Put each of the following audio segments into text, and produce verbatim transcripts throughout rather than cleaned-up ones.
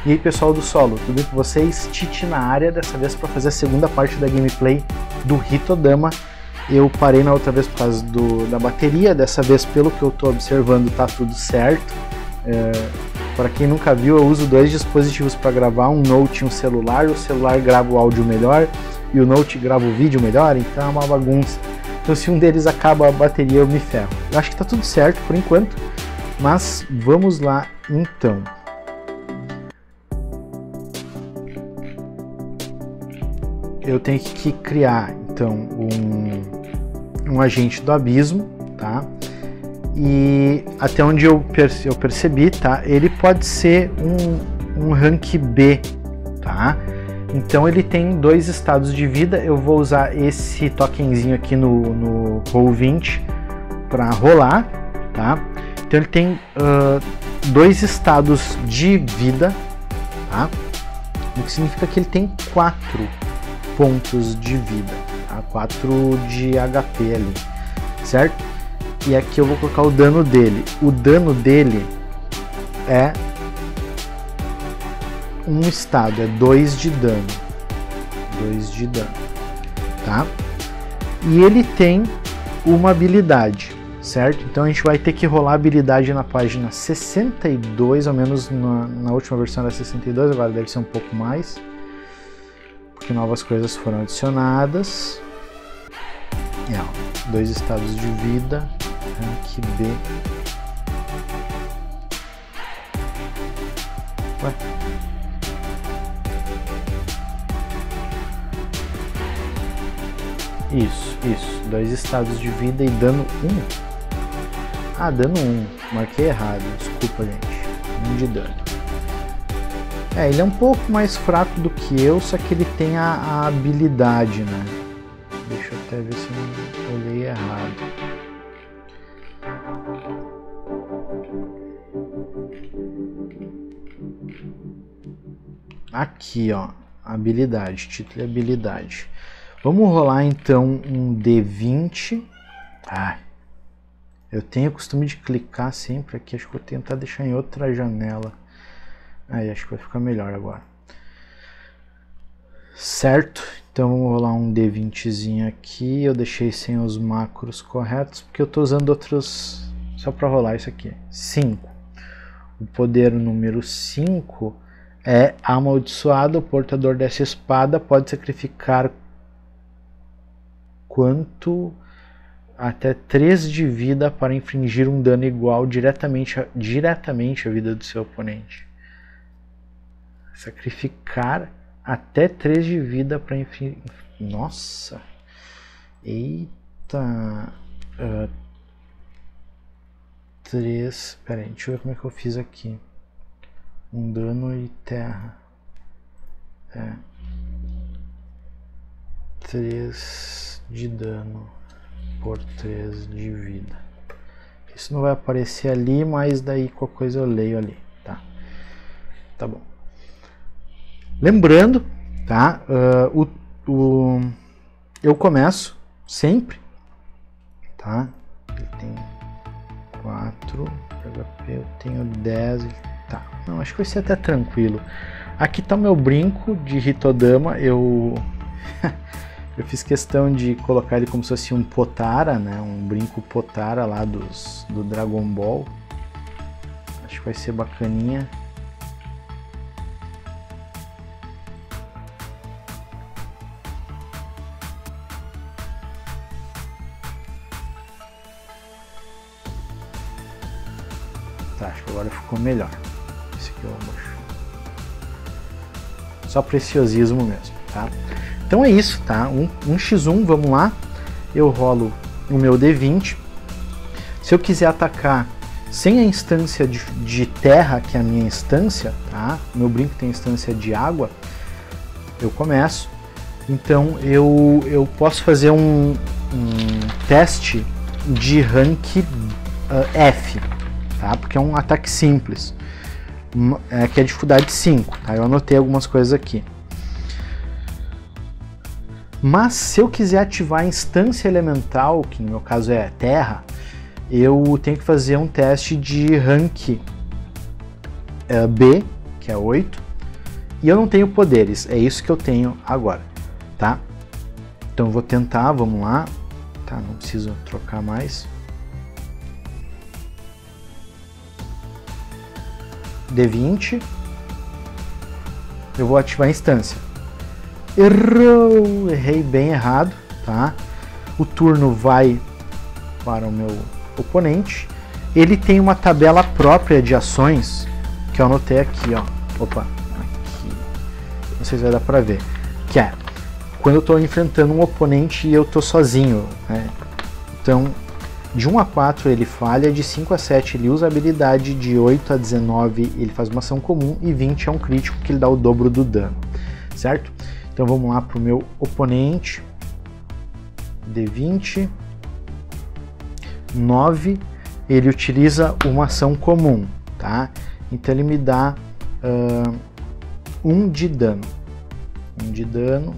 E aí pessoal do solo, tudo bem com vocês? Titi na área, dessa vez para fazer a segunda parte da gameplay do Hitodama. Eu parei na outra vez por causa do, da bateria, dessa vez pelo que eu estou observando tá tudo certo. É, para quem nunca viu, eu uso dois dispositivos para gravar, um Note e um celular. O celular grava o áudio melhor e o Note grava o vídeo melhor, então é uma bagunça. Então se um deles acaba a bateria eu me ferro. Eu acho que tá tudo certo por enquanto, mas vamos lá então. Eu tenho que criar então um, um agente do abismo, tá? E até onde eu, perce, eu percebi, tá? Ele pode ser um, um rank B, tá? Então ele tem dois estados de vida. Eu vou usar esse tokenzinho aqui no, no roll vinte para rolar, tá? Então ele tem uh, dois estados de vida, tá? O que significa que ele tem quatro pontos de vida, tá? quatro de H P ali, certo? E aqui eu vou colocar o dano dele. O dano dele é um estado, é dois de dano. dois de dano, tá? E ele tem uma habilidade, certo? Então a gente vai ter que rolar a habilidade na página sessenta e dois, ao menos na, na última versão era sessenta e dois, agora deve ser um pouco mais, porque novas coisas foram adicionadas. E, ó, dois estados de vida, rank B. Ué? Isso, isso. Dois estados de vida e dano um. Ah, dano um. Marquei errado. Desculpa, gente. um de dano. É, ele é um pouco mais fraco do que eu, só que ele tem a, a habilidade, né? Deixa eu até ver se eu não olhei errado. Aqui, ó. Habilidade. Título e habilidade. Vamos rolar então um D vinte. Ah, eu tenho o costume de clicar sempre aqui. Acho que vou tentar deixar em outra janela. Aí, acho que vai ficar melhor agora. Certo? Então vamos rolar um D vintezinho aqui. Eu deixei sem os macros corretos, porque eu estou usando outros só para rolar isso aqui. cinco. O poder número cinco é amaldiçoado. O portador dessa espada pode sacrificar quanto até três de vida para infligir um dano igual diretamente a, diretamente à vida do seu oponente. Sacrificar até três de vida para infligir... Nossa! Eita! Uh, três... Pera aí, deixa eu ver como é que eu fiz aqui. Um dano e terra. É. três de dano por três de vida. Isso não vai aparecer ali, mas daí qualquer coisa eu leio ali, tá? Tá bom. Lembrando, tá? Uh, o, o, eu começo sempre, tá? Ele tem quatro H P, eu tenho dez, tá? Não, acho que vai ser até tranquilo. Aqui tá o meu brinco de Hitodama, eu... Eu fiz questão de colocar ele como se fosse um Potara, né? Um brinco Potara lá dos, do Dragon Ball. Acho que vai ser bacaninha. Tá, acho que agora ficou melhor. Esse aqui eu vou baixar. Só preciosismo mesmo, tá? Então é isso, tá? Um, um por um, vamos lá. Eu rolo o meu D vinte. Se eu quiser atacar sem a instância de, de terra, que é a minha instância, tá? Meu brinco tem instância de água. Eu começo. Então eu, eu posso fazer um, um teste de rank uh, F, tá? Porque é um ataque simples. Uma, é, que é dificuldade cinco, tá? Eu anotei algumas coisas aqui. Mas se eu quiser ativar a instância elemental, que no meu caso é terra, eu tenho que fazer um teste de rank uh, B, que é oito, E eu não tenho poderes, é isso que eu tenho agora, tá? Então eu vou tentar, vamos lá. Tá, não preciso trocar mais. D vinte. Eu vou ativar a instância. Errou! Errei bem errado, tá? O turno vai para o meu oponente. Ele tem uma tabela própria de ações que eu anotei aqui, ó. Opa, aqui. Não sei se vai dar pra ver. Que é quando eu tô enfrentando um oponente e eu tô sozinho, né? Então, de um a quatro ele falha, de cinco a sete ele usa a habilidade, de oito a dezenove ele faz uma ação comum e vinte é um crítico que ele dá o dobro do dano, certo? Então vamos lá pro meu oponente. D vinte. nove, ele utiliza uma ação comum, tá? Então ele me dá uh, um de dano. um de dano.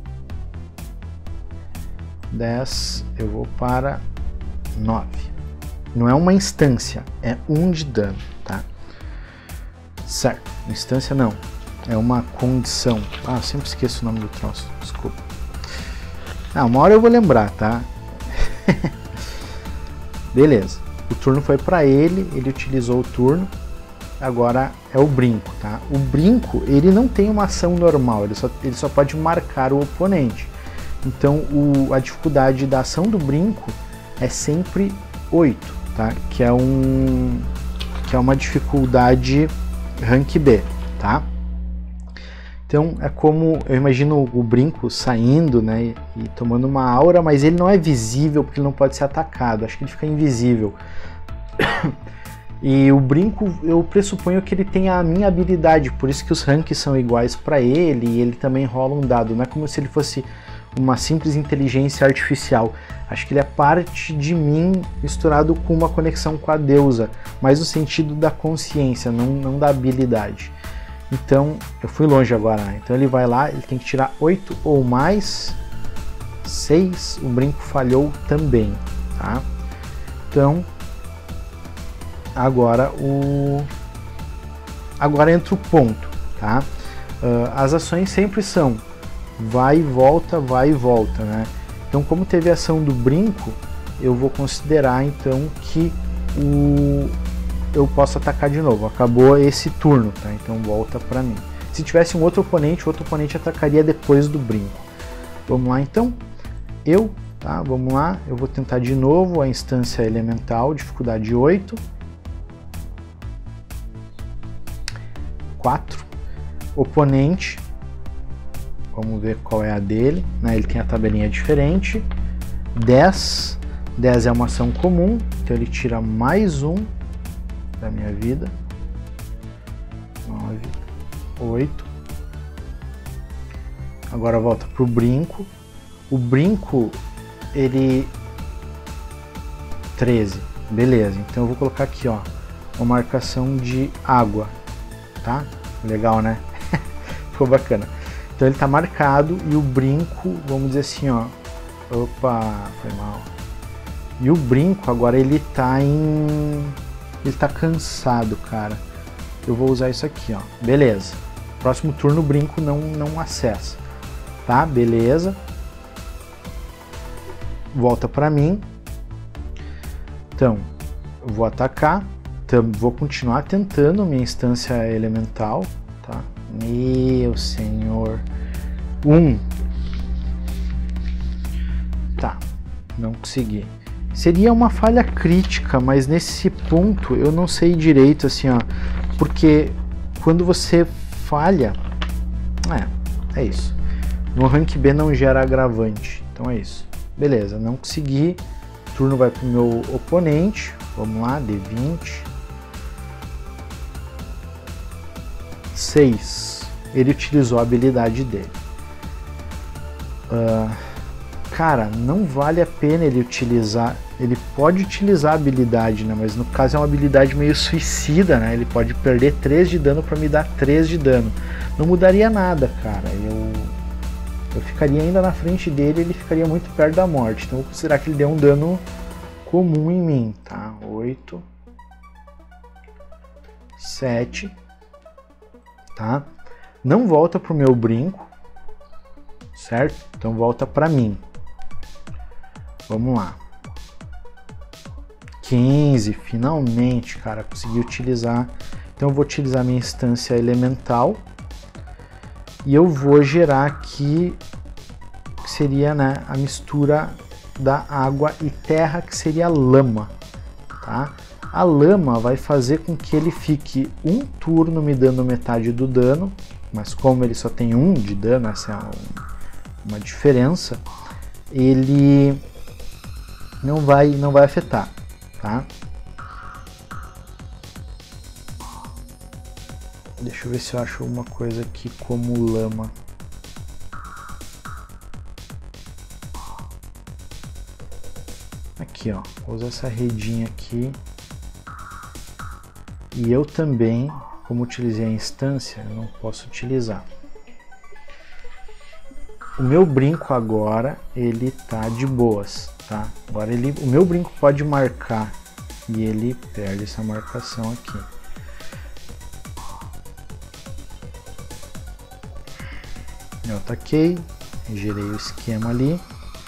dez, eu vou para nove. Não é uma instância, é um de dano, tá? Certo, instância não, é uma condição. Ah, eu sempre esqueço o nome do troço, desculpa. Ah, uma hora eu vou lembrar, tá? Beleza, o turno foi para ele, ele utilizou o turno. Agora é o brinco, tá? O brinco, ele não tem uma ação normal, ele só, ele só pode marcar o oponente. Então o, a dificuldade da ação do brinco é sempre oito, tá? Que é, um, que é uma dificuldade rank B, tá? Então é como, eu imagino o brinco saindo, né, e, e tomando uma aura, mas ele não é visível porque ele não pode ser atacado, acho que ele fica invisível. E o brinco, eu pressuponho que ele tem a minha habilidade, por isso que os ranks são iguais para ele e ele também rola um dado, não é como se ele fosse uma simples inteligência artificial. Acho que ele é parte de mim misturado com uma conexão com a deusa, mas no sentido da consciência, não, não da habilidade. Então, eu fui longe agora, né? Então ele vai lá, ele tem que tirar oito ou mais, seis, o brinco falhou também, tá? Então, agora o... Agora entra o ponto, tá? Uh, as ações sempre são vai e volta, vai e volta, né? Então, como teve a ação do brinco, eu vou considerar então que o eu posso atacar de novo. Acabou esse turno, tá? Então volta para mim. Se tivesse um outro oponente, o outro oponente atacaria depois do brinco. Vamos lá então. Eu, tá? Vamos lá. Eu vou tentar de novo a instância elemental, dificuldade oito. quatro. Oponente. Vamos ver qual é a dele, né? Ele tem a tabelinha diferente. dez. dez é uma ação comum, então ele tira mais um da minha vida. nove, oito. Agora volta pro brinco. O brinco, ele... treze. Beleza, então eu vou colocar aqui, ó, uma marcação de água, tá? Legal, né? Ficou bacana. Então ele tá marcado e o brinco, vamos dizer assim, ó. Opa, foi mal. E o brinco agora ele tá em... Ele tá cansado, cara. Eu vou usar isso aqui, ó. Beleza. Próximo turno o brinco não, não acessa. Tá? Beleza. Volta pra mim. Então, eu vou atacar. Então, vou continuar tentando minha instância elemental. Tá? Meu senhor. Um. Tá. Não consegui. Seria uma falha crítica, mas nesse ponto eu não sei direito, assim, ó. Porque quando você falha... É, é isso. No rank B não gera agravante. Então é isso. Beleza, não consegui. O turno vai pro meu oponente. Vamos lá, D vinte. seis. Ele utilizou a habilidade dele. Uh, cara, não vale a pena ele utilizar... Ele pode utilizar a habilidade, né? Mas no caso é uma habilidade meio suicida, né? Ele pode perder três de dano para me dar três de dano. Não mudaria nada, cara. Eu, eu ficaria ainda na frente dele, ele ficaria muito perto da morte. Então eu vou considerar que ele deu um dano comum em mim, tá? oito. sete. Tá? não volta pro meu brinco, certo? Então volta para mim. Vamos lá. quinze, finalmente, cara, consegui utilizar. Então eu vou utilizar minha instância elemental e eu vou gerar aqui, que seria, né, a mistura da água e terra, que seria lama, tá? A lama vai fazer com que ele fique um turno me dando metade do dano, mas como ele só tem um de dano, essa é uma diferença, ele não vai, não vai afetar, tá? Deixa eu ver se eu acho alguma coisa aqui como lama. Aqui, ó, vou usar essa redinha aqui. E eu também, como utilizei a instância, eu não posso utilizar. O meu brinco agora, ele tá de boas, tá? Agora ele, o meu brinco pode marcar e ele perde essa marcação aqui. Eu ataquei, gerei o esquema ali.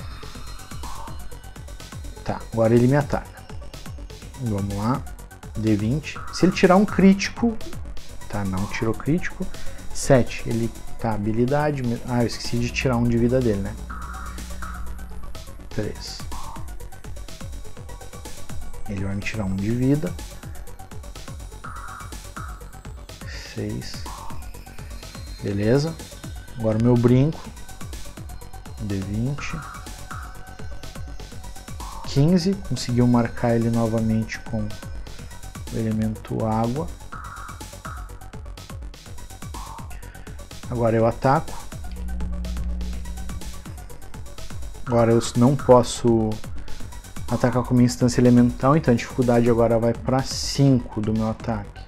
Tá, agora ele me ataca. Vamos lá, D vinte. Se ele tirar um crítico, tá, não tirou crítico. sete, ele tá, habilidade. Ah, eu esqueci de tirar um de vida dele, né? três. Ele vai me tirar um de vida. seis. Beleza. Agora o meu brinco. D vinte. quinze. Conseguiu marcar ele novamente com o elemento água. Agora eu ataco. Agora eu não posso atacar com minha instância elemental, então a dificuldade agora vai para cinco do meu ataque.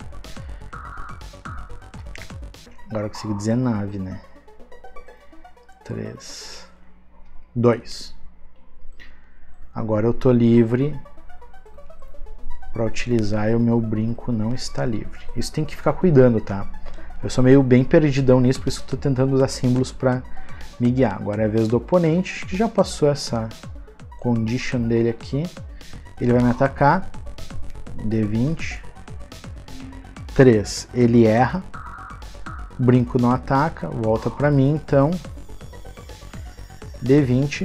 Agora eu consigo dezenove, né? três, dois. Agora eu tô livre para utilizar e o meu brinco não está livre. Isso tem que ficar cuidando, tá? Eu sou meio bem perdidão nisso, por isso que estou tentando usar símbolos para me guiar. Agora é a vez do oponente, acho que já passou essa condition dele aqui. Ele vai me atacar. D vinte. três. Ele erra. O brinco não ataca, volta para mim, então D vinte.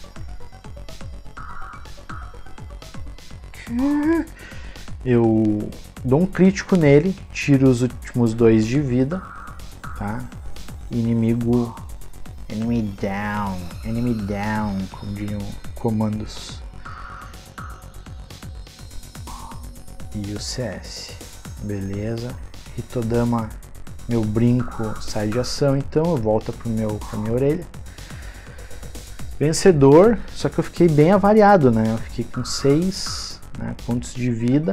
Eu dou um crítico nele, tiro os últimos dois de vida, tá? Inimigo, enemy down, enemy down, como diriam comandos. E o C S, beleza? Hitodama, meu brinco sai de ação, então eu volto para meu, para minha orelha. Vencedor, só que eu fiquei bem avariado, né? Eu fiquei com seis, né, pontos de vida.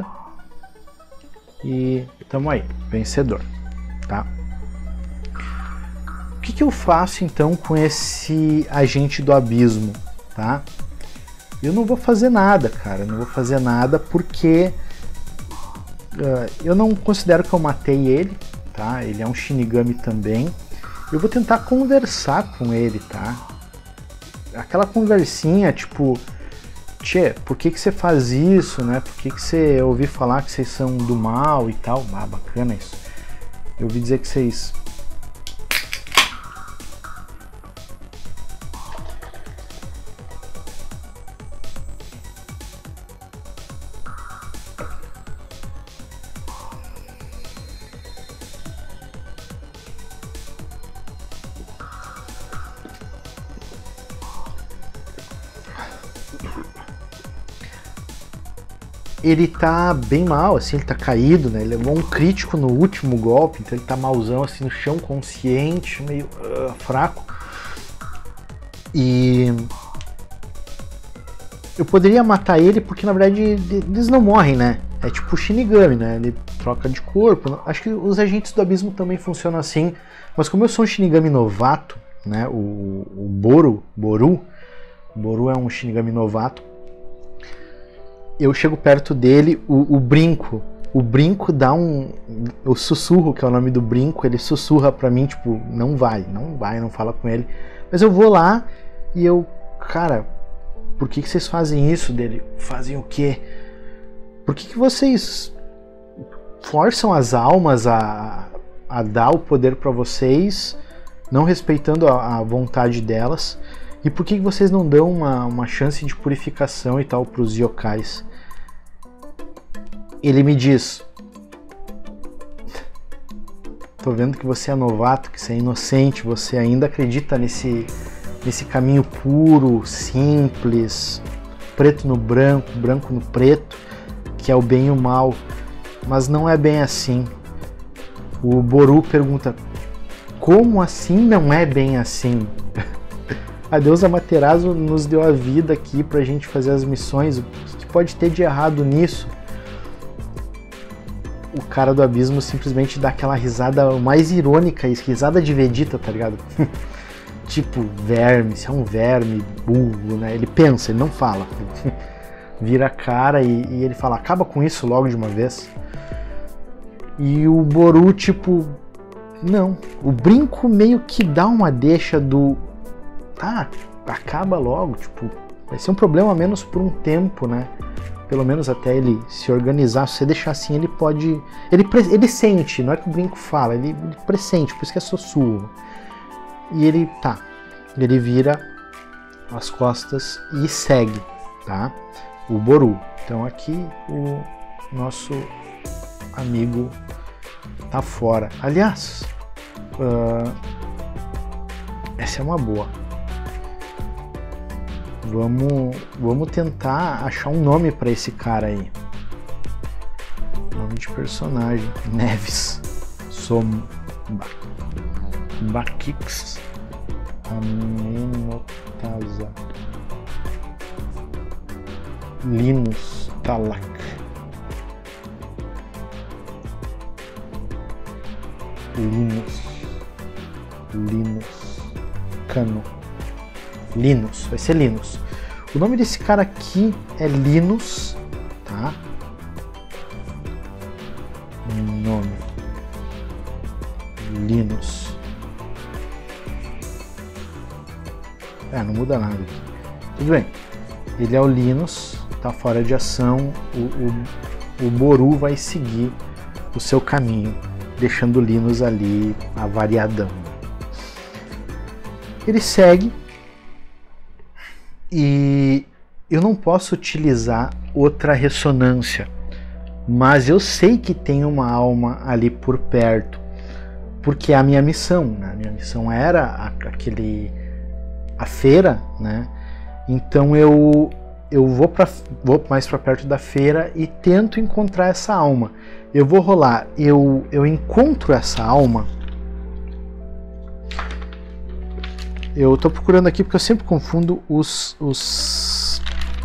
E tamo aí, vencedor, tá? O que que eu faço então com esse agente do abismo, tá? Eu não vou fazer nada, cara, eu não vou fazer nada porque uh, eu não considero que eu matei ele, tá? Ele é um Shinigami também. Eu vou tentar conversar com ele, tá? Aquela conversinha, tipo, tchê, por que que você faz isso, né? Por que que você ouvi falar que vocês são do mal e tal? Ah, bacana isso. Eu ouvi dizer que vocês... Ele tá bem mal, assim, ele tá caído, né? Ele levou um crítico no último golpe, então ele tá malzão, assim, no chão, consciente, meio uh, fraco. E eu poderia matar ele porque, na verdade, eles não morrem, né? É tipo o Shinigami, né? Ele troca de corpo. Acho que os agentes do abismo também funcionam assim, mas como eu sou um Shinigami novato, né? O, o Boru, Boru, Boru é um Shinigami novato. Eu chego perto dele, o, o brinco, o brinco dá um... O sussurro, que é o nome do brinco, ele sussurra pra mim, tipo, não vai, não vai, não fala com ele. Mas eu vou lá e eu, cara, por que que vocês fazem isso dele? Fazem o quê? Por que que vocês forçam as almas a, a dar o poder pra vocês, não respeitando a, a vontade delas? E por que que vocês não dão uma, uma chance de purificação e tal pros yokais? Ele me diz: tô vendo que você é novato, que você é inocente, você ainda acredita nesse, nesse caminho puro, simples, preto no branco, branco no preto, que é o bem e o mal. Mas não é bem assim. O Boru pergunta: como assim não é bem assim? A deusa Amaterasu nos deu a vida aqui pra gente fazer as missões. O que pode ter de errado nisso? O cara do abismo simplesmente dá aquela risada mais irônica, risada de Vegeta, tá ligado? Tipo, verme, se é um verme, burro, né? Ele pensa, ele não fala. Vira a cara e, e ele fala: acaba com isso logo de uma vez. E o Boru, tipo, não. O brinco meio que dá uma deixa do... Tá, acaba logo, tipo, vai ser um problema menos por um tempo, né? Pelo menos até ele se organizar. Se você deixar assim, ele pode... Ele, ele sente, não é que o brinco fala, ele, ele pressente, por isso que é sussurro. E ele, tá, ele vira as costas e segue, tá? O Boru. Então aqui o nosso amigo tá fora. Aliás, uh, essa é uma boa. Vamos, vamos tentar achar um nome para esse cara aí. Nome de personagem: Neves, Som, Bakix, Amenotasa, Linus, Talak, Linus, Linus, Cano. Linus, vai ser Linus. O nome desse cara aqui é Linus, tá? Nome: Linus. É, não muda nada aqui. Tudo bem. Ele é o Linus, tá fora de ação. O, o, o Boru vai seguir o seu caminho, deixando o Linus ali avariadão. Ele segue. E eu não posso utilizar outra ressonância, mas eu sei que tem uma alma ali por perto, porque é a minha missão, né? A minha missão era a, aquele, a feira, né? Então eu, eu vou, pra, vou mais para perto da feira e tento encontrar essa alma. Eu vou rolar, eu, eu encontro essa alma. Eu tô procurando aqui porque eu sempre confundo os, os,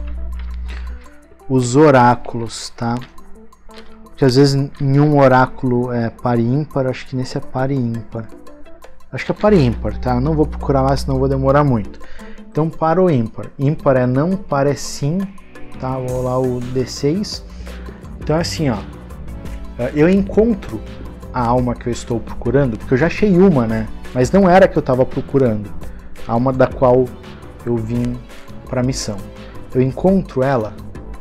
os oráculos, tá? Porque às vezes em um oráculo é par e ímpar, acho que nesse é par e ímpar. Acho que é par e ímpar, tá? Não vou procurar lá, senão vou demorar muito. Então, par ou ímpar? Ímpar é não, par é sim, tá? Vou rolar o D seis. Então é assim, ó. Eu encontro a alma que eu estou procurando, porque eu já achei uma, né? Mas não era a que eu estava procurando. A alma da qual eu vim para a missão. Eu encontro ela?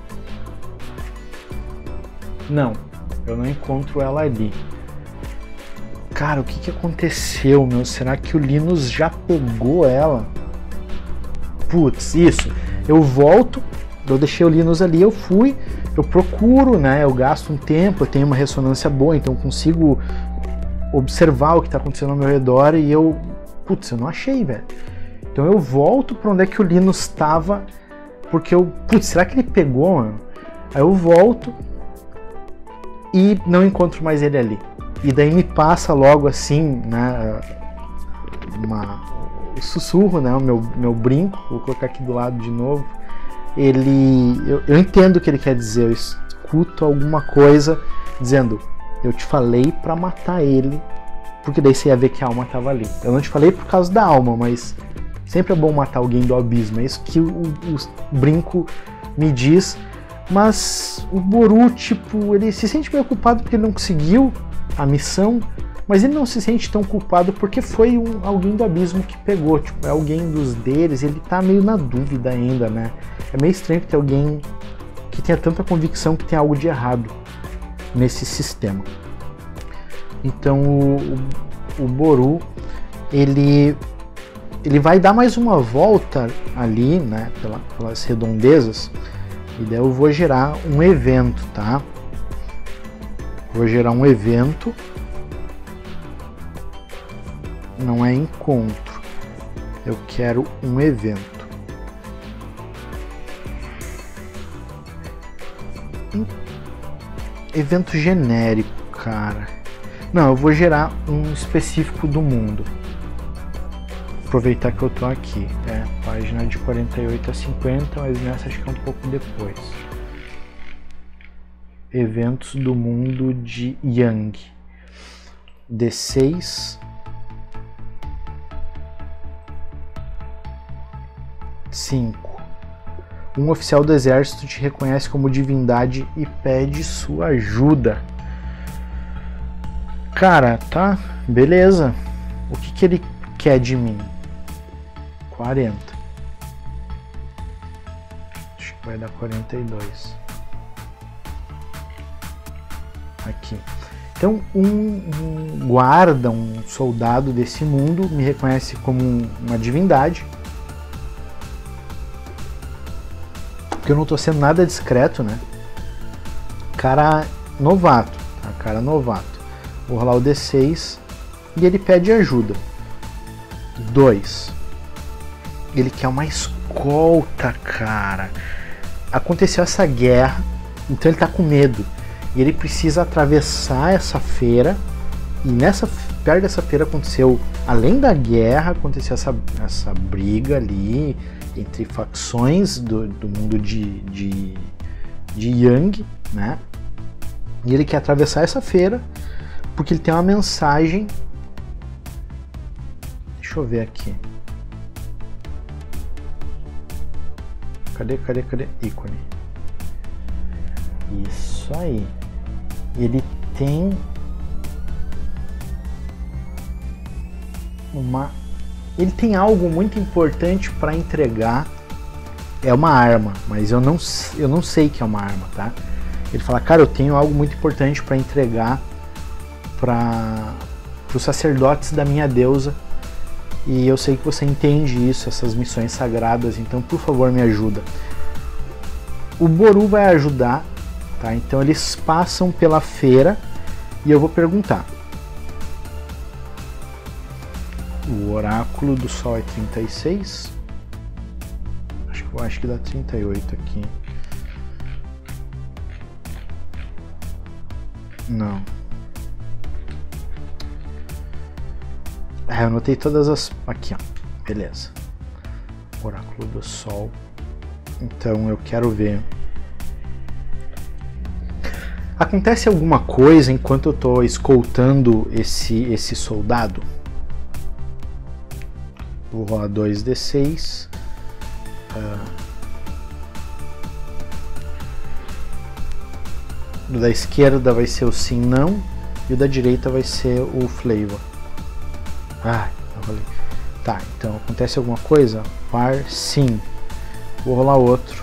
Não, eu não encontro ela ali. Cara, o que, que aconteceu, meu? Será que o Linus já pegou ela? Putz, isso. Eu volto, eu deixei o Linus ali, eu fui, eu procuro, né? Eu gasto um tempo, eu tenho uma ressonância boa, então eu consigo observar o que está acontecendo ao meu redor e eu... Putz, eu não achei, velho. Então eu volto para onde é que o Linus estava, porque eu... Putz, será que ele pegou, mano? Aí eu volto e não encontro mais ele ali. E daí me passa logo assim, né, uma, o sussurro, né, o meu, meu brinco, vou colocar aqui do lado de novo. Ele, eu, eu entendo o que ele quer dizer, eu escuto alguma coisa dizendo: eu te falei para matar ele, porque daí você ia ver que a alma estava ali. Eu não te falei por causa da alma, mas sempre é bom matar alguém do abismo, é isso que o, o brinco me diz. Mas o Boru, tipo, ele se sente meio culpado porque ele não conseguiu a missão, mas ele não se sente tão culpado porque foi um, alguém do abismo que pegou, tipo, é alguém dos deles, ele tá meio na dúvida ainda, né? É meio estranho ter alguém que tenha tanta convicção que tem algo de errado nesse sistema. Então o, o, o Boru, ele, ele vai dar mais uma volta ali, né, pela, pelas redondezas, e daí eu vou gerar um evento, tá? Vou gerar um evento, não é encontro, eu quero um evento. Evento genérico, cara. Não, eu vou gerar um específico do mundo. Aproveitar que eu tô aqui. É, página de quarenta e oito a cinquenta, mas nessa acho que é um pouco depois. Eventos do mundo de Yang. D seis. cinco. Um oficial do exército te reconhece como divindade e pede sua ajuda. Cara, tá, beleza. O que que ele quer de mim? quarenta. Acho que vai dar quarenta e dois. Aqui. Então, um, um guarda, um soldado desse mundo me reconhece como uma divindade. Porque eu não tô sendo nada discreto, né? Cara novato, tá? Cara novato. Vou rolar o D seis e ele pede ajuda. dois. Ele quer uma escolta, cara. Aconteceu essa guerra, então ele tá com medo. E ele precisa atravessar essa feira. E nessa, perto dessa feira aconteceu, além da guerra, aconteceu essa, essa briga ali entre facções do, do mundo de, de, de Yang, né? E ele quer atravessar essa feira porque ele tem uma mensagem. Deixa eu ver aqui. Cadê, cadê, cadê? Ícone. Isso aí. Ele tem uma... Ele tem algo muito importante para entregar. É uma arma, mas eu não, eu não sei que é uma arma, tá? Ele fala, cara, eu tenho algo muito importante para entregar para os sacerdotes da minha deusa. E eu sei que você entende isso, essas missões sagradas, então por favor me ajuda. O Boru vai ajudar, tá? Então eles passam pela feira e eu vou perguntar. O oráculo do sol é trinta e seis. Acho que eu acho que dá trinta e oito aqui. Não. É, eu anotei todas as... Aqui, ó. Beleza. Oráculo do sol. Então eu quero ver. Acontece alguma coisa enquanto eu tô escoltando esse, esse soldado? Vou rolar dois D seis. Uh, o da esquerda vai ser o sim, não. E o da direita vai ser o flavor. Ah, eu rolei. Tá, então acontece alguma coisa? Par, sim. Vou rolar outro.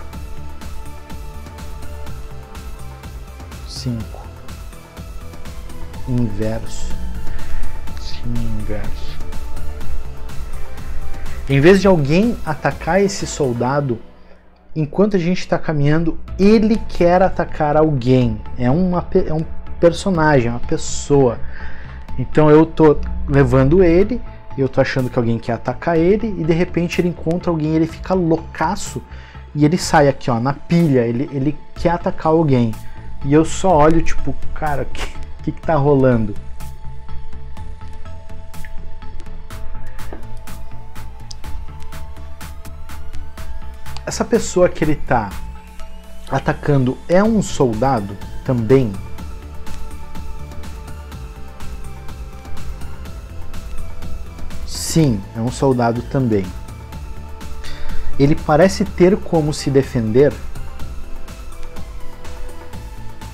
cinco. Inverso. Sim, inverso. Em vez de alguém atacar esse soldado, enquanto a gente está caminhando, ele quer atacar alguém. É, uma, é um personagem, é uma pessoa. Então eu tô levando ele, eu tô achando que alguém quer atacar ele, e de repente ele encontra alguém, ele fica loucaço, e ele sai aqui, ó, na pilha, ele, ele quer atacar alguém. E eu só olho, tipo, cara, o que, que que tá rolando? Essa pessoa que ele tá atacando é um soldado também? Sim, é um soldado também. Ele parece ter como se defender?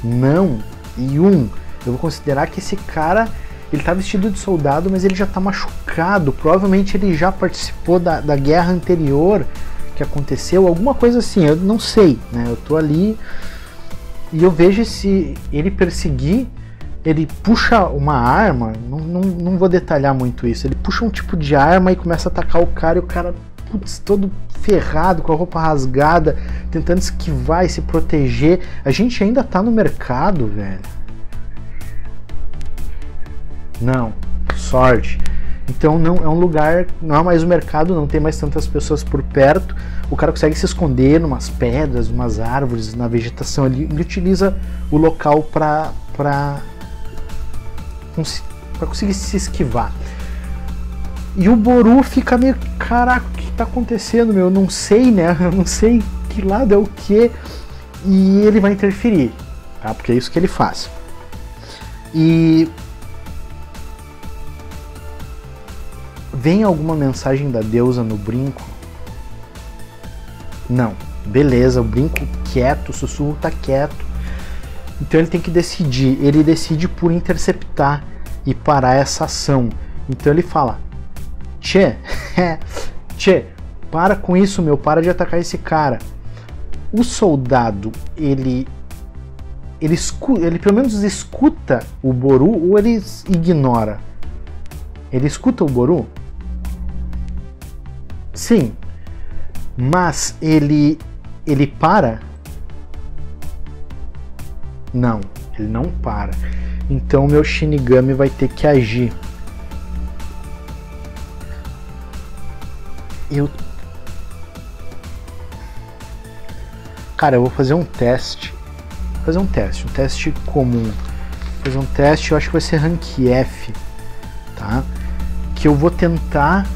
Não. E um, eu vou considerar que esse cara, ele tá vestido de soldado, mas ele já tá machucado. Provavelmente ele já participou da, da guerra anterior que aconteceu, alguma coisa assim, eu não sei, né? Eu tô ali e eu vejo se ele perseguir, ele puxa uma arma, não, não, não vou detalhar muito isso, ele puxa um tipo de arma e começa a atacar o cara, e o cara, putz, todo ferrado, com a roupa rasgada, tentando esquivar e se proteger. A gente ainda tá no mercado, velho. Não, sorte. Então não é um lugar, não é mais um mercado, não tem mais tantas pessoas por perto. O cara consegue se esconder numas pedras, umas árvores, na vegetação ali. Ele utiliza o local para para para conseguir se esquivar. E o Boru fica meio, caraca, o que tá acontecendo, meu? Eu não sei, né? Eu não sei que lado é o que. E ele vai interferir, tá? Porque é isso que ele faz. E vem alguma mensagem da deusa no brinco? Não. Beleza, o brinco quieto, o sussurro tá quieto. Então ele tem que decidir. Ele decide por interceptar e parar essa ação. Então ele fala: Tchê, tchê, para com isso, meu, para de atacar esse cara. O soldado, ele ele, escuta, ele pelo menos escuta o Boru ou ele ignora? Ele escuta o Boru? Sim, mas ele ele para? Não, ele não para. Então meu Shinigami vai ter que agir. Eu Cara, eu vou fazer um teste. Vou fazer um teste, um teste comum. Vou fazer um teste, eu acho que vai ser rank F, tá? Que eu vou tentar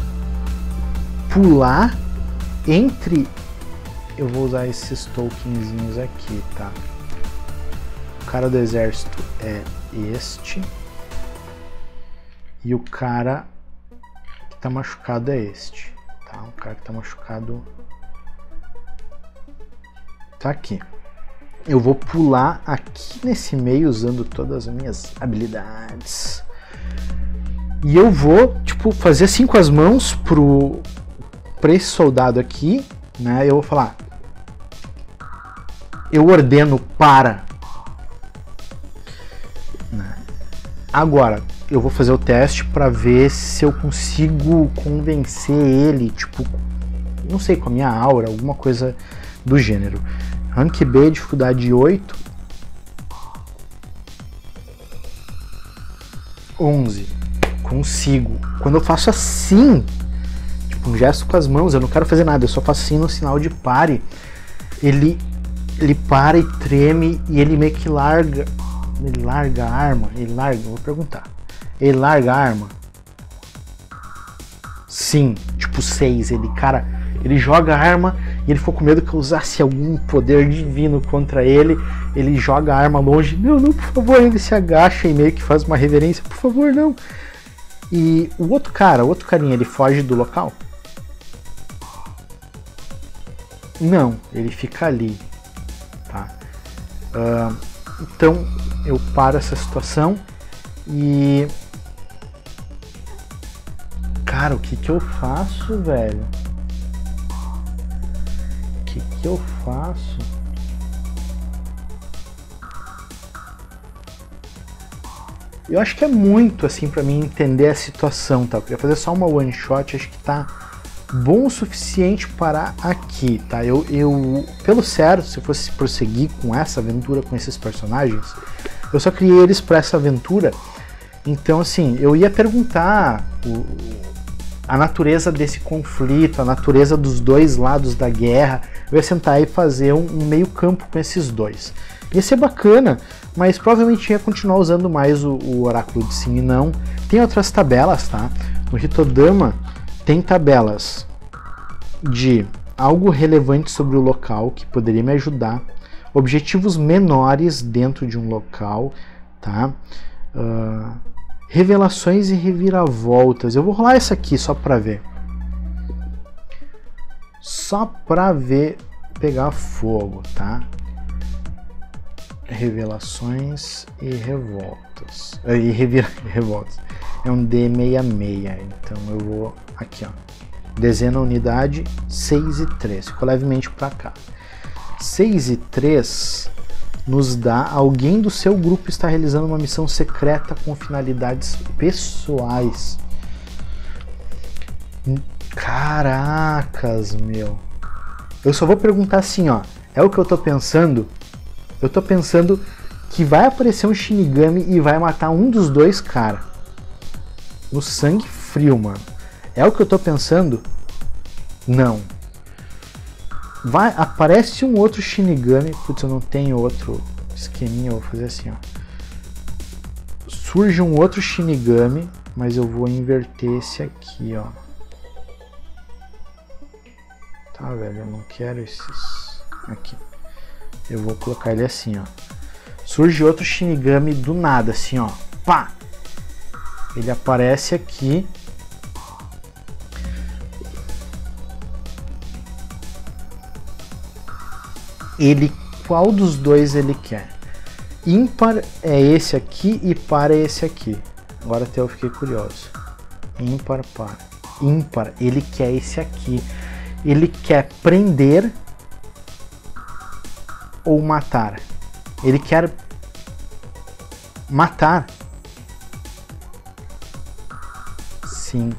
pular entre... Eu vou usar esses tokenzinhos aqui, tá? O cara do exército é este. E o cara que tá machucado é este, tá? O cara que tá machucado tá aqui. Eu vou pular aqui nesse meio usando todas as minhas habilidades. E eu vou, tipo, fazer assim com as mãos pro, pra esse soldado aqui, né? Eu vou falar: eu ordeno, para. Né? Agora, eu vou fazer o teste para ver se eu consigo convencer ele, tipo, não sei, com a minha aura, alguma coisa do gênero. Rank B, dificuldade oito. onze. Consigo. Quando eu faço assim, tipo um gesto com as mãos, eu não quero fazer nada, eu só faço assim no sinal de pare. Ele, ele para e treme e ele meio que larga. Ele larga a arma. Ele larga, eu vou perguntar. Ele larga a arma? Sim, tipo seis. Ele, cara, ele joga a arma e ele ficou com medo que eu usasse algum poder divino contra ele. Ele joga a arma longe. Não, não, por favor. Ele se agacha e meio que faz uma reverência. Por favor, não. E o outro cara, o outro carinha, ele foge do local? Não, ele fica ali, tá? Uh, então eu paro essa situação e... Cara, o que que eu faço, velho? O que que eu faço? Eu acho que é muito assim pra mim entender a situação, tá? Eu queria fazer só uma one shot, acho que tá bom o suficiente para aqui, tá? Eu, eu, pelo certo, se eu fosse prosseguir com essa aventura, com esses personagens, eu só criei eles para essa aventura. Então, assim, eu ia perguntar o, a natureza desse conflito, a natureza dos dois lados da guerra. Eu ia sentar e fazer um, um meio campo com esses dois. Ia ser bacana, mas provavelmente ia continuar usando mais o, o Oráculo de Sim e Não. Tem outras tabelas, tá? No Hitodama tem tabelas de algo relevante sobre o local que poderia me ajudar, objetivos menores dentro de um local, tá? Uh, revelações e reviravoltas. Eu vou rolar essa aqui só pra ver. Só pra ver pegar fogo, tá? revelações e revoltas. E revira, revoltas. É um D sessenta e seis, então eu vou aqui, ó. Dezena unidade seis e três, ficou levemente para cá. seis e três nos dá alguém do seu grupo está realizando uma missão secreta com finalidades pessoais. Caracas, meu. Eu só vou perguntar assim, ó. É o que eu tô pensando? Eu tô pensando que vai aparecer um Shinigami e vai matar um dos dois cara. No sangue frio, mano. É o que eu tô pensando? Não. Vai, aparece um outro Shinigami. Putz, eu não tenho outro esqueminha. Eu vou fazer assim, ó. Surge um outro Shinigami, mas eu vou inverter esse aqui, ó. Tá, velho, eu não quero esses aqui. Eu vou colocar ele assim, ó. Surge outro Shinigami do nada, assim, ó. Pá! Ele aparece aqui. Ele, qual dos dois ele quer? Ímpar é esse aqui e par é esse aqui. Agora até eu fiquei curioso. Ímpar, par. Ímpar, ele quer esse aqui. Ele quer prender ou matar? Ele quer matar? Sim.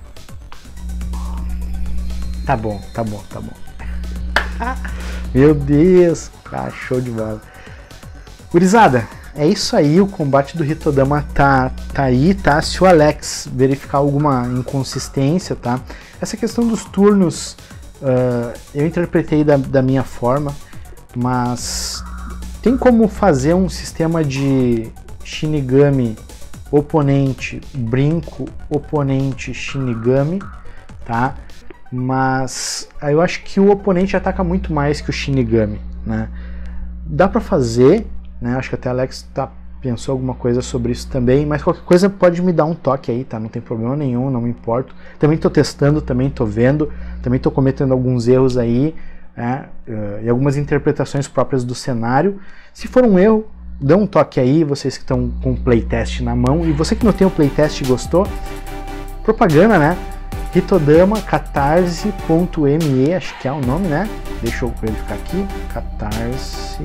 Tá bom, tá bom, tá bom. Meu Deus, cara, show de bola. Gurizada, é isso aí, o combate do Hitodama tá, tá aí, tá? Se o Alex verificar alguma inconsistência, tá? Essa questão dos turnos, uh, eu interpretei da, da minha forma, mas tem como fazer um sistema de Shinigami oponente, brinco, oponente, Shinigami, tá? Mas aí eu acho que o oponente ataca muito mais que o Shinigami, né? Dá pra fazer, né? Acho que até a Alex tá, pensou alguma coisa sobre isso também, mas qualquer coisa pode me dar um toque aí, tá? Não tem problema nenhum, não me importo. Também tô testando, também tô vendo, também tô cometendo alguns erros aí, né? Uh, e algumas interpretações próprias do cenário. Se for um erro, dá um toque aí, vocês que estão com o playtest na mão, e você que não tem o playtest e gostou, propaganda, né? Hitodama, catarse ponto me, acho que é o nome, né? Deixa eu verificar aqui. Catarse.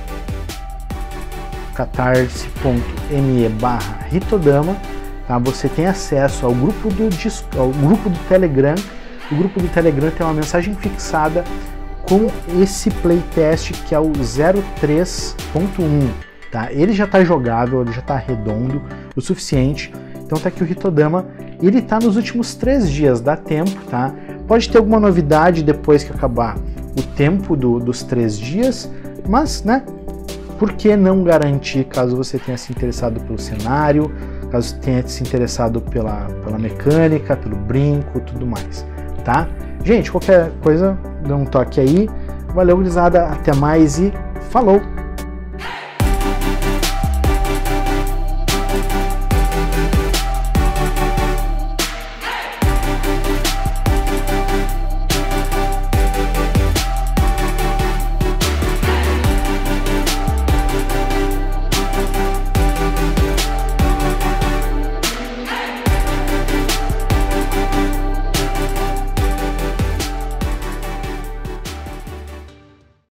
catarse ponto me barra Hitodama. Tá? Você tem acesso ao grupo do, ao grupo do Telegram. O grupo do Telegram tem uma mensagem fixada com esse playtest que é o zero três ponto um. Tá? Ele já está jogável, ele já está redondo o suficiente. Então tá aqui o Hitodama. Ele tá nos últimos três dias, dá tempo, tá? Pode ter alguma novidade depois que acabar o tempo do, dos três dias, mas, né? Por que não garantir, caso você tenha se interessado pelo cenário, caso tenha se interessado pela, pela mecânica, pelo brinco, tudo mais, tá? Gente, qualquer coisa, dá um toque aí. Valeu, gurizada, até mais e falou!